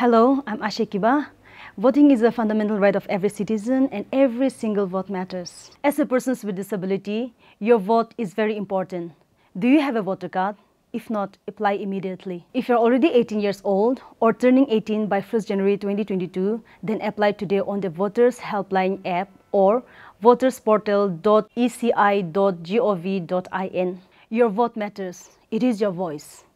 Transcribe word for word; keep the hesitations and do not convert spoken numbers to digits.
Hello, I'm Ashe Kiba. Voting is a fundamental right of every citizen and every single vote matters. As a person with disability, your vote is very important. Do you have a voter card? If not, apply immediately. If you're already eighteen years old or turning eighteen by first January twenty twenty-two, then apply today on the Voters Helpline app or votersportal dot e c i dot gov dot in. Your vote matters. It is your voice.